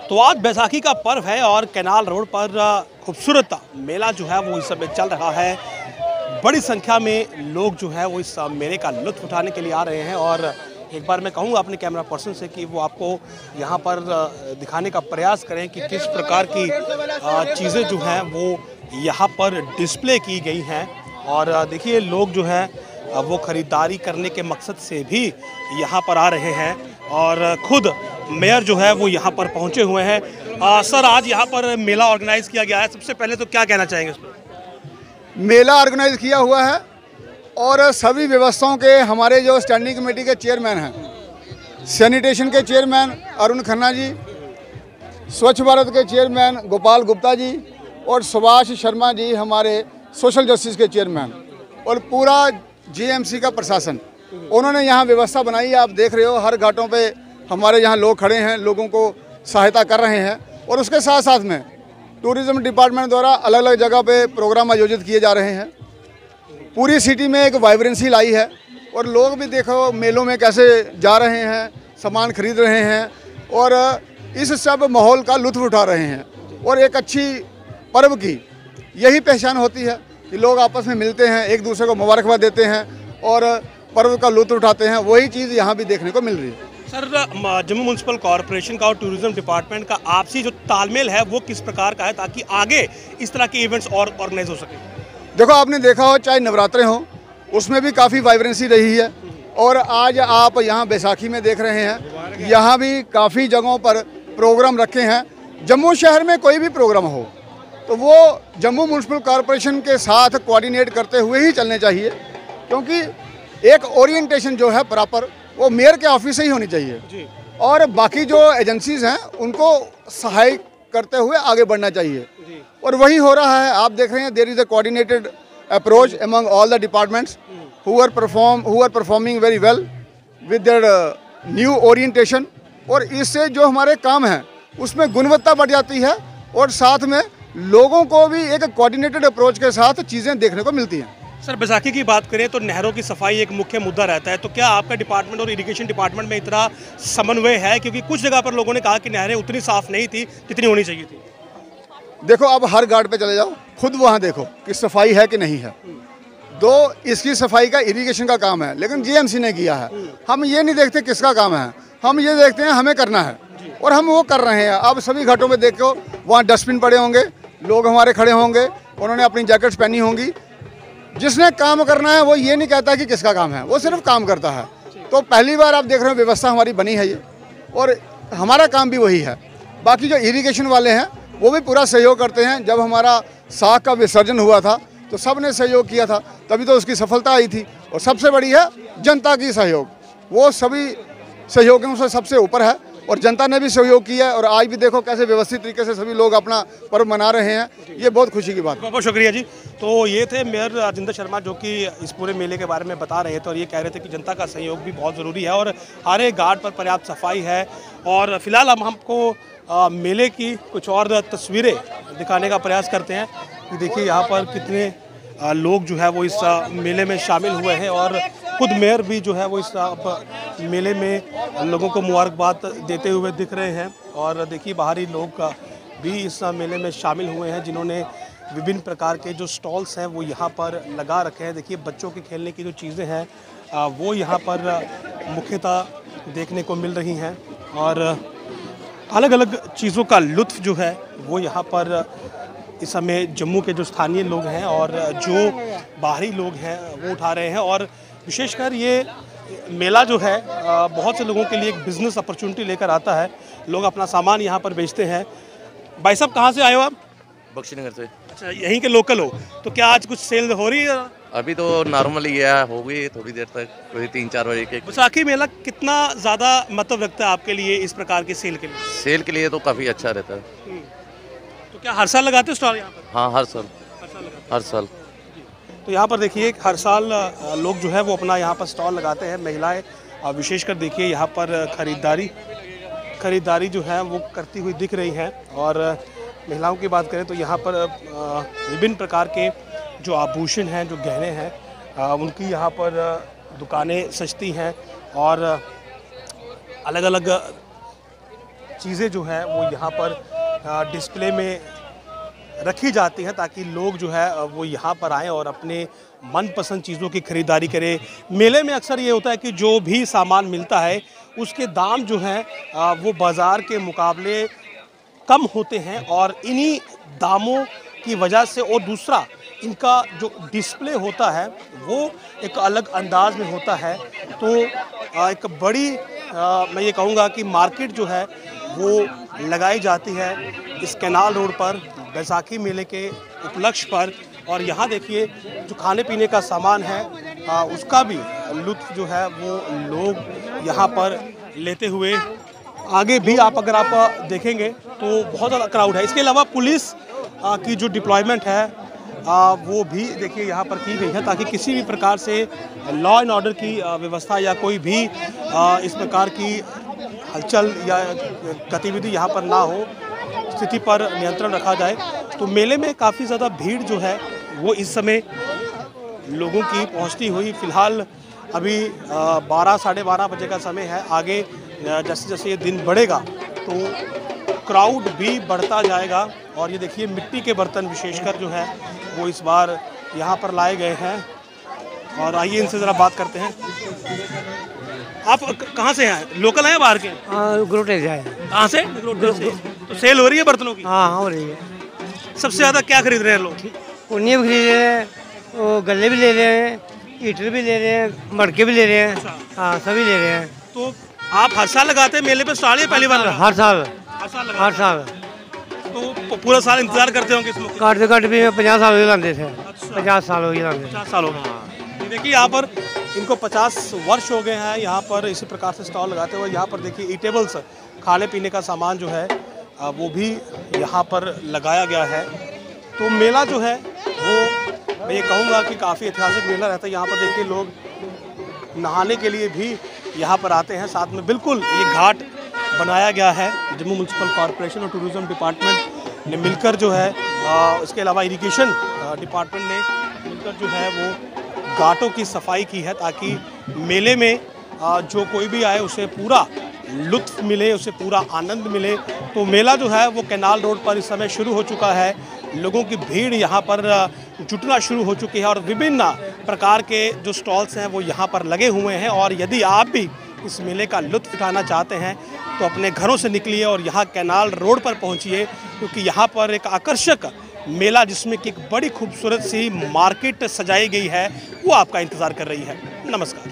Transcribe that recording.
तो आज बैसाखी का पर्व है और कैनाल रोड पर खूबसूरत मेला जो है वो इस समय चल रहा है। बड़ी संख्या में लोग जो है वो इस मेले का लुत्फ उठाने के लिए आ रहे हैं और एक बार मैं कहूँगा अपने कैमरा पर्सन से कि वो आपको यहाँ पर दिखाने का प्रयास करें कि किस प्रकार की चीज़ें जो हैं वो यहाँ पर डिस्प्ले की गई हैं। और देखिए लोग जो हैं वो ख़रीदारी करने के मकसद से भी यहाँ पर आ रहे हैं और ख़ुद मेयर जो है वो यहाँ पर पहुँचे हुए हैं। सर, आज यहाँ पर मेला ऑर्गेनाइज़ किया गया है, सबसे पहले तो क्या कहना चाहेंगे उस पर? मेला ऑर्गेनाइज किया हुआ है और सभी व्यवस्थाओं के हमारे जो स्टैंडिंग कमेटी के चेयरमैन हैं, सैनिटेशन के चेयरमैन अरुण खन्ना जी, स्वच्छ भारत के चेयरमैन गोपाल गुप्ता जी और सुभाष शर्मा जी हमारे सोशल जस्टिस के चेयरमैन और पूरा जीएमसी का प्रशासन, उन्होंने यहाँ व्यवस्था बनाई है। आप देख रहे हो हर घाटों पे हमारे यहाँ लोग खड़े हैं, लोगों को सहायता कर रहे हैं और उसके साथ साथ में टूरिज्म डिपार्टमेंट द्वारा अलग अलग जगह पे प्रोग्राम आयोजित किए जा रहे हैं। पूरी सिटी में एक वाइब्रेंसी लाई है और लोग भी देखो मेलों में कैसे जा रहे हैं, सामान खरीद रहे हैं और इस सब माहौल का लुत्फ उठा रहे हैं। और एक अच्छी पर्व की यही पहचान होती है कि लोग आपस में मिलते हैं, एक दूसरे को मुबारकबाद देते हैं और पर्व का लुत्फ उठाते हैं। वही चीज़ यहाँ भी देखने को मिल रही है। सर, जम्मू म्यूनसिपल कॉरपोरेशन का और टूरिज्म डिपार्टमेंट का आपसी जो तालमेल है वो किस प्रकार का है ताकि आगे इस तरह के इवेंट्स और ऑर्गेनाइज हो सके? देखो, आपने देखा हो चाहे नवरात्रे हों उसमें भी काफ़ी वाइब्रेंसी रही है और आज आप यहाँ बैसाखी में देख रहे हैं, यहाँ भी काफ़ी जगहों पर प्रोग्राम रखे हैं। जम्मू शहर में कोई भी प्रोग्राम हो तो वो जम्मू म्यूनसिपल कॉरपोरेशन के साथ कोऑर्डिनेट करते हुए ही चलने चाहिए, क्योंकि एक ओरिएंटेशन जो है प्रॉपर वो मेयर के ऑफिस से ही होनी चाहिए जी। और बाकी जो एजेंसीज हैं उनको सहायता करते हुए आगे बढ़ना चाहिए जी। और वही हो रहा है। आप देख रहे हैं there is a coordinated approach among all the departments who are performing very well with their new orientation. और इससे जो हमारे काम हैं उसमें गुणवत्ता बढ़ जाती है और साथ में लोगों को भी एक कोऑर्डिनेटेड अप्रोच के साथ चीज़ें देखने को मिलती हैं। सर, बैसाखी की बात करें तो नहरों की सफाई एक मुख्य मुद्दा रहता है, तो क्या आपका डिपार्टमेंट और इरिगेशन डिपार्टमेंट में इतना समन्वय है? क्योंकि कुछ जगह पर लोगों ने कहा कि नहरें उतनी साफ नहीं थी जितनी होनी चाहिए थी। देखो, अब हर घाट पे चले जाओ, खुद वहाँ देखो कि सफाई है कि नहीं है। तो इसकी सफाई का इरिगेशन का काम है, लेकिन जीएमसी ने किया है। हम ये नहीं देखते किसका काम है, हम ये देखते हैं हमें करना है और हम वो कर रहे हैं। अब सभी घाटों में देखो वहाँ डस्टबिन पड़े होंगे, लोग हमारे खड़े होंगे, उन्होंने अपनी जैकेट्स पहनी होंगी। जिसने काम करना है वो ये नहीं कहता कि किसका काम है, वो सिर्फ काम करता है। तो पहली बार आप देख रहे हो व्यवस्था हमारी बनी है ये और हमारा काम भी वही है। बाकी जो इरिगेशन वाले हैं वो भी पूरा सहयोग करते हैं। जब हमारा साग का विसर्जन हुआ था तो सब ने सहयोग किया था, तभी तो उसकी सफलता आई थी। और सबसे बड़ी है जनता की सहयोग, वो सभी सहयोगियों से सबसे ऊपर है और जनता ने भी सहयोग किया है। और आज भी देखो कैसे व्यवस्थित तरीके से सभी लोग अपना पर्व मना रहे हैं, ये बहुत खुशी की बात है। बहुत बहुत शुक्रिया जी। तो ये थे मेयर राजेंद्र शर्मा जो कि इस पूरे मेले के बारे में बता रहे थे और ये कह रहे थे कि जनता का सहयोग भी बहुत ज़रूरी है और हर एक घाट पर पर्याप्त सफाई है। और फिलहाल हम हमको मेले की कुछ और तस्वीरें दिखाने का प्रयास करते हैं कि देखिए यहाँ पर कितने लोग जो है वो इस मेले में शामिल हुए हैं और खुद मेयर भी जो है वो इस मेले में लोगों को मुबारकबाद देते हुए दिख रहे हैं। और देखिए बाहरी लोग भी इस मेले में शामिल हुए हैं जिन्होंने विभिन्न प्रकार के जो स्टॉल्स हैं वो यहाँ पर लगा रखे हैं। देखिए बच्चों के खेलने की जो चीज़ें हैं वो यहाँ पर मुख्यतः देखने को मिल रही हैं और अलग अलग चीज़ों का लुत्फ़ जो है वो यहाँ पर इस समय जम्मू के जो स्थानीय लोग हैं और जो बाहरी लोग हैं वो उठा रहे हैं। और विशेषकर ये मेला जो है बहुत से लोगों के लिए एक बिज़नेस अपॉर्चुनिटी लेकर आता है। लोग अपना सामान यहाँ पर बेचते हैं। भाई साहब, कहाँ से आए हो आप? बख्शीनगर से। अच्छा, यहीं के लोकल हो, तो क्या आज कुछ सेल हो रही है? अभी तो नॉर्मली है, हो गई थोड़ी देर तक, कोई 3-4 बजे के। बैसाखी मेला कितना ज़्यादा मतलब रखता है आपके लिए इस प्रकार के सेल के लिए? सेल के लिए तो काफ़ी अच्छा रहता है। तो क्या हर साल लगाते हो स्टॉल यहाँ पर? हाँ, हर साल हर साल। तो यहाँ पर देखिए हर साल लोग जो है वो अपना यहाँ पर स्टॉल लगाते हैं। महिलाएं विशेषकर देखिए यहाँ पर खरीदारी जो है वो करती हुई दिख रही हैं। और महिलाओं की बात करें तो यहाँ पर विभिन्न प्रकार के जो आभूषण हैं, जो गहने हैं, उनकी यहाँ पर दुकानें सजती हैं और अलग अलग चीज़ें जो हैं वो यहाँ पर डिस्प्ले में रखी जाती हैं ताकि लोग जो है वो यहाँ पर आएँ और अपने मनपसंद चीज़ों की खरीदारी करें। मेले में अक्सर ये होता है कि जो भी सामान मिलता है उसके दाम जो हैं वो बाज़ार के मुकाबले कम होते हैं और इन्हीं दामों की वजह से और दूसरा इनका जो डिस्प्ले होता है वो एक अलग अंदाज में होता है। तो एक बड़ी मैं ये कहूँगा कि मार्केट जो है वो लगाई जाती है इस कैनाल रोड पर बैसाखी मेले के उपलक्ष्य पर। और यहाँ देखिए जो खाने पीने का सामान है उसका भी लुत्फ़ जो है वो लोग यहाँ पर लेते हुए आगे भी अगर आप देखेंगे तो बहुत ज़्यादा क्राउड है। इसके अलावा पुलिस की जो डिप्लॉयमेंट है वो भी देखिए यहाँ पर की गई है ताकि किसी भी प्रकार से लॉ एंड ऑर्डर की व्यवस्था या कोई भी इस प्रकार की हलचल या गतिविधि यहाँ पर ना हो, स्थिति पर नियंत्रण रखा जाए। तो मेले में काफ़ी ज़्यादा भीड़ जो है वो इस समय लोगों की पहुँचती हुई फ़िलहाल अभी 12 साढ़े 12 बजे का समय है। आगे जैसे जैसे ये दिन बढ़ेगा तो क्राउड भी बढ़ता जाएगा। और ये देखिए मिट्टी के बर्तन विशेषकर जो है वो इस बार यहाँ पर लाए गए हैं। और आइए इनसे ज़रा बात करते हैं। आप कहाँ से हैं? लोकल हैं बाहर के? ग्रोटे से आए। कहाँ से? से। तो सेल हो रही है बर्तनों की? हाँ हो रही है। सबसे ज़्यादा क्या खरीद रहे हैं लोग? पुनिया भी खरीद रहे हैं, वो गले भी ले रहे हैं, ईटर भी ले रहे हैं, मड़के भी ले रहे हैं। हाँ सभी ले रहे हैं। तो आप हर साल लगाते हैं मेले पे स्टॉल या पहली बार? हर साल। हर साल। तो पूरा साल इंतजार करते होंगे इस मौके? काटते काटते भी 50 साल हो गए लाते थे। 50 साल हो गए लाते। 50 साल हो गए। देखिए यहाँ पर इनको 50 वर्ष हो गए हैं यहाँ पर इसी प्रकार से स्टॉल लगाते हुए। यहाँ पर देखिए ईटेबल्स खाने पीने का सामान जो है वो भी यहाँ पर लगाया गया है। तो मेला जो है वो मैं ये कहूँगा कि काफ़ी ऐतिहासिक मेला रहता है। यहाँ पर देखिए लोग नहाने के लिए भी यहाँ पर आते हैं। साथ में बिल्कुल ये घाट बनाया गया है जम्मू म्यूनसिपल कॉरपोरेशन और टूरिज़्म डिपार्टमेंट ने मिलकर जो है इसके अलावा इरिगेशन डिपार्टमेंट ने मिलकर जो है वो घाटों की सफाई की है ताकि मेले में जो कोई भी आए उसे पूरा लुत्फ़ मिले, उसे पूरा आनंद मिले। तो मेला जो है वो कैनाल रोड पर इस समय शुरू हो चुका है। लोगों की भीड़ यहाँ पर जुटना शुरू हो चुकी है और विभिन्न प्रकार के जो स्टॉल्स हैं वो यहाँ पर लगे हुए हैं। और यदि आप भी इस मेले का लुत्फ़ उठाना चाहते हैं तो अपने घरों से निकलिए और यहाँ कैनाल रोड पर पहुँचिए, क्योंकि यहाँ पर एक आकर्षक मेला जिसमें कि एक बड़ी खूबसूरत सी मार्केट सजाई गई है वो आपका इंतज़ार कर रही है। नमस्कार।